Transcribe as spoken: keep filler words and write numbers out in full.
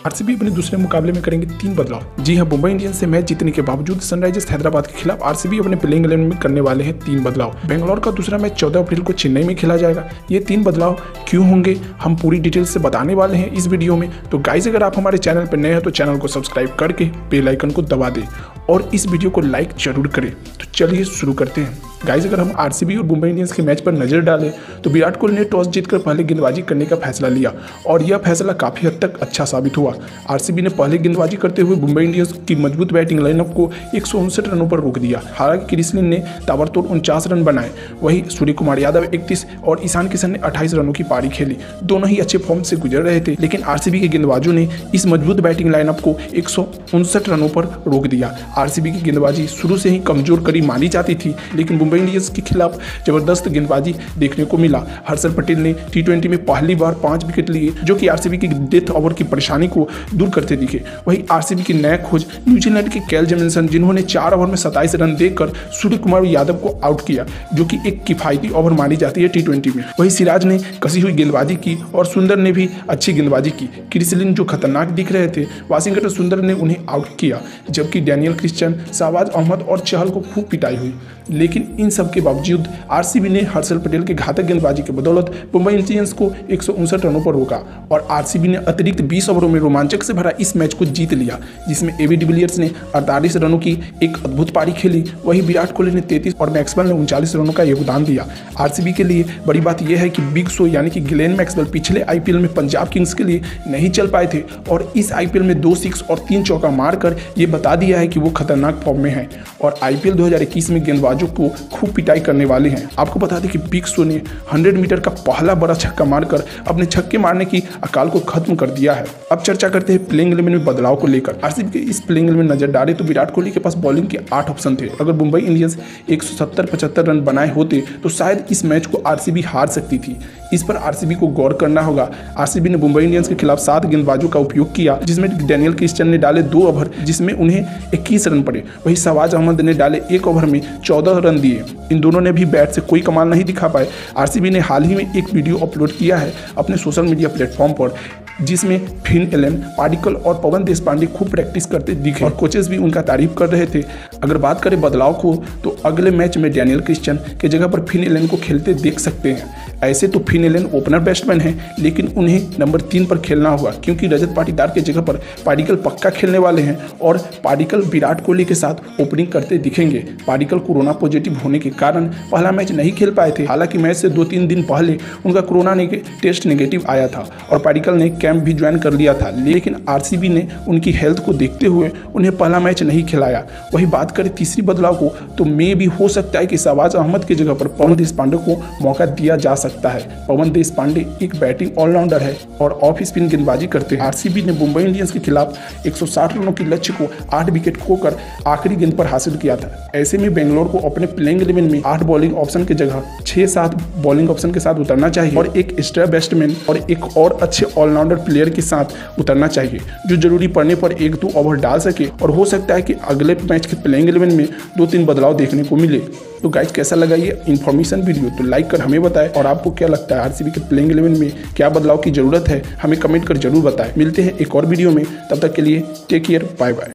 RCB अपने दूसरे मुकाबले में करेंगे तीन बदलाव। जी हाँ, मुंबई इंडियंस से मैच जीतने के बावजूद सनराइजर्स हैदराबाद के खिलाफ आरसीबी अपने प्लेइंग इलेवन में करने वाले हैं तीन बदलाव। बेंगलोर का दूसरा मैच चौदह अप्रैल को चेन्नई में खेला जाएगा। ये तीन बदलाव क्यों होंगे हम पूरी डिटेल से बताने वाले हैं इस वीडियो में। तो गाइस, अगर आप हमारे चैनल पर नए हैं तो चैनल को सब्सक्राइब करके बेल आइकन को दबा दें और इस वीडियो को लाइक जरूर करें। तो चलिए शुरू करते हैं। गाइस, अगर हम आरसीबी और मुंबई इंडियंस के मैच पर नजर डालें तो विराट कोहली ने टॉस जीतकर पहले गेंदबाजी करने का फैसला लिया और यह फैसला काफी हद तक अच्छा साबित हुआ। आरसीबी ने पहले गेंदबाजी करते हुए मुंबई इंडियंस की मजबूत बैटिंग लाइनअप को एक सौ उनसठ रनों पर रोक दिया। हालांकि क्रिस लिन ने ताबड़तोड़ उनचास रन बनाए, वहीं सूर्य कुमार यादव इकतीस और ईशान किशन ने अट्ठाईस रनों की पारी खेली। दोनों ही अच्छे फॉर्म से गुजर रहे थे, लेकिन आरसीबी के गेंदबाजों ने इस मजबूत बैटिंग लाइनअप को एक सौ उनसठ रनों पर रोक दिया। आरसीबी की गेंदबाजी शुरू से ही कमजोर कड़ी मानी जाती थी, लेकिन मुंबई इंडियंस के खिलाफ जबरदस्त गेंदबाजी देखने को मिला। हर्षल पटेल ने टी ट्वेंटी में पहली बार पांच विकेट लिए, जो कि आरसीबी की डेथ ओवर की परेशानी को दूर करते दिखे। वहीं आरसीबी की नया खोज न्यूजीलैंड के कैल जेमिसन, जिन्होंने चार ओवर में सत्ताईस रन देकर सूर्य कुमार यादव को आउट किया, जो कि एक किफायती ओवर मानी जाती है टी ट्वेंटी में। वहीं सिराज ने कसी हुई गेंदबाजी की और सुंदर ने भी अच्छी गेंदबाजी की। क्रिस लिन जो खतरनाक दिख रहे थे, वाशिंगटन सुंदर ने उन्हें आउट किया, जबकि डैनियल क्रिश्चियन, शाहबाज अहमद और चहल को खूब पिटाई हुई। लेकिन इन सब के बावजूद आरसीबी ने हर्षल पटेल के घातक गेंदबाजी के बदौलत मुंबई इंडियंस को एक सौ उनसठ रनों पर रोका और आरसीबी ने अतिरिक्त बीस ओवरों में रोमांचक से भरा इस मैच को जीत लिया, जिसमें एबी डिविलियर्स ने अड़तालीस रनों की एक अद्भुत पारी खेली। वहीं विराट कोहली ने तैंतीस और मैक्सवेल ने उनचालीस रनों का योगदान दिया। आरसीबी के लिए बड़ी बात यह है कि बिग शो यानी कि ग्लेन मैक्सवेल पिछले आईपीएल में पंजाब किंग्स के लिए नहीं चल पाए थे और इस आईपीएल में दो सिक्स और तीन चौका मारकर ये बता दिया है कि वो खतरनाक फॉर्म में है और आईपीएल दो हज़ार इक्कीस में गेंदबाजों को खूब पिटाई करने वाले हैं। आपको बता दें कि बिग शो ने सौ मीटर का पहला बड़ा छक्का मारकर अपने छक्के मारने की अकाल को खत्म कर दिया है। अब चर्चा करते हैं प्लेइंग इलेवन में बदलाव को लेकर। आरसीबी के इस प्लेइंग इलेवन में नजर डालें तो विराट कोहली के पास बॉलिंग के आठ ऑप्शन थे। अगर मुंबई इंडियंस एक सौ सत्तर पचहत्तर रन बनाए होते तो शायद इस मैच को आरसीबी हार सकती थी। इस पर आरसीबी को गौर करना होगा। आरसीबी ने मुंबई इंडियंस के खिलाफ सात गेंदबाजों का उपयोग किया, जिसमें डैनियल क्रिश्चियन ने डाले दो ओवर जिसमें उन्हें इक्कीस रन पड़े। वहीं शाहबाज अहमद ने डाले एक ओवर में चौदह रन दिए। इन दोनों ने भी बैट से कोई कमाल नहीं दिखा पाए। आरसीबी ने हाल ही में एक वीडियो अपलोड किया है अपने सोशल मीडिया प्लेटफॉर्म पर, जिसमें फिन एलन, पार्टिकल और पवन देशपांडे खूब प्रैक्टिस करते दिखे और कोचेस भी उनका तारीफ कर रहे थे। अगर बात करें बदलाव को तो अगले मैच में डैनियल क्रिश्चियन के जगह पर फिन एलन को खेलते देख सकते हैं। ऐसे तो फिन एलन ओपनर बैट्समैन हैं, लेकिन उन्हें नंबर तीन पर खेलना होगा क्योंकि रजत पाटीदार के जगह पर पार्टिकल पक्का खेलने वाले हैं और पार्टिकल विराट कोहली के साथ ओपनिंग करते दिखेंगे। पार्टिकल कोरोना पॉजिटिव होने के कारण पहला मैच नहीं खेल पाए थे। हालांकि मैच से दो तीन दिन पहले उनका कोरोना टेस्ट नेगेटिव आया था और पार्टिकल ने कैंप भी ज्वाइन कर लिया था, लेकिन आरसीबी ने उनकी हेल्थ को देखते हुए उन्हें पहला मैच नहीं खिलाया। वही बात करें तीसरी बदलाव को तो मे भी हो सकता है कि शाहबाज अहमद की जगह पर पवन देशपांडे को मौका दिया जा सकता है। पवन देशपांडे एक बैटिंग ऑलराउंडर है और ऑफ स्पिन गेंदबाजी करते हैं। आरसीबी ने मुंबई इंडियंस के खिलाफ एक सौ साठ रनों के लक्ष्य को आठ विकेट खोकर आखिरी गेंद पर हासिल किया था। ऐसे में बेंगलोर को अपने प्लेइंग इलेवन में आठ बॉलिंग ऑप्शन की जगह छह सात बॉलिंग ऑप्शन के साथ उतरना चाहिए और एक एक्स्ट्रा बैट्समैन और एक और अच्छे ऑलराउंडर प्लेयर के साथ उतरना चाहिए, जो जरूरी पड़ने पर एक दो ओवर डाल सके और हो सकता है कि अगले मैच के प्लेइंग इलेवन में दो तीन बदलाव देखने को मिले। तो गाइस, कैसा लगा ये इन्फॉर्मेशन वीडियो तो लाइक कर हमें बताएं और आपको क्या लगता है आरसीबी के प्लेइंग इलेवन में क्या बदलाव की जरूरत है, हमें कमेंट कर जरूर बताएं। मिलते हैं एक और वीडियो में, तब तक के लिए टेक केयर, बाय बाय।